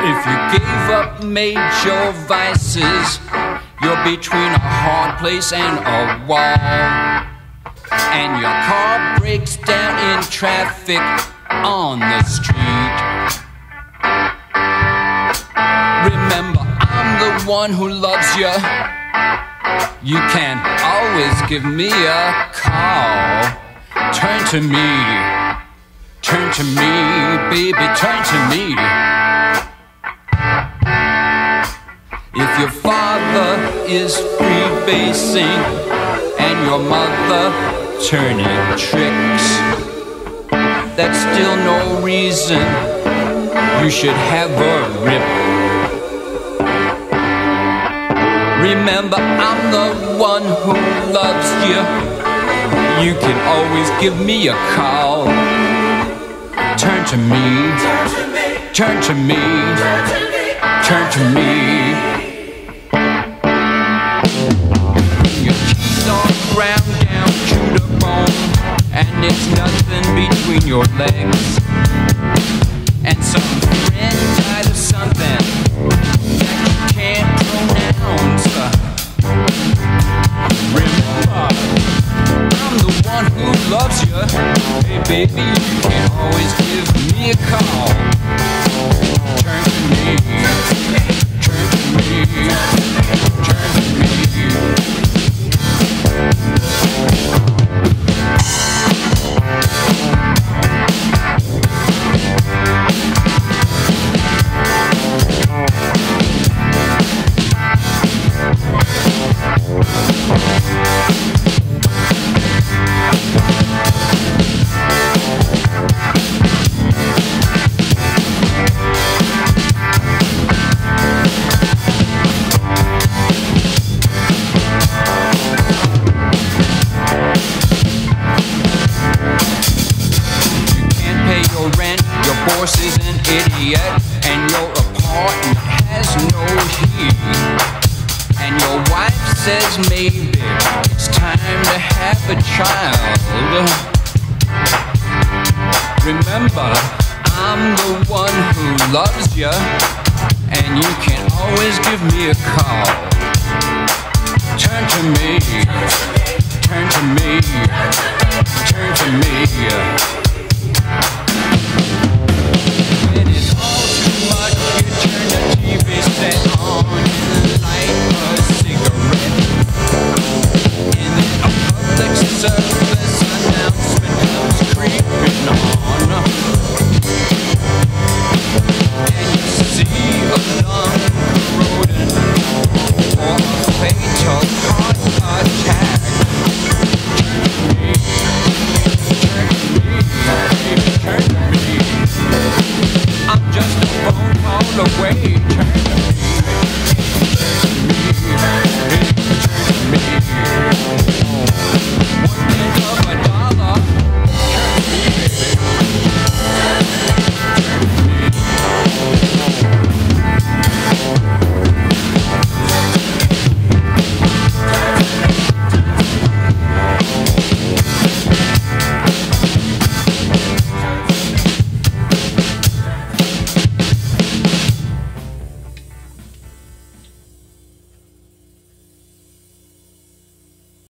If you gave up major vices, you're between a hard place and a wall, and your car breaks down in traffic on the street. Remember, I'm the one who loves you. You can always give me a call. Turn to me, baby, turn to me. If your father is freebasing and your mother turning tricks, that's still no reason you should have a rip. Remember, I'm the one who loves you. You can always give me a call. Turn to me, turn to me, turn to me. Your cheeks are ground down to the bone, and it's nothing between your legs, and some friend died of something that you can't pronounce. Remember, I'm the one who loves you. Hey baby, you can always give me a call. Turn to me, turn to me, turn to me. Is an idiot, and your apartment has no heat, and your wife says maybe it's time to have a child. Remember, I'm the one who loves you, and you can always give me a call. Turn to me, turn to me, turn to me. When it's all too much, you turn the TV set on and light a cigarette, and then a public service announcement comes creeping on, and you see a lung corroding or a fatal heart attack. Turn to me, turn to me, baby, turn to me. I'm just a phone call away.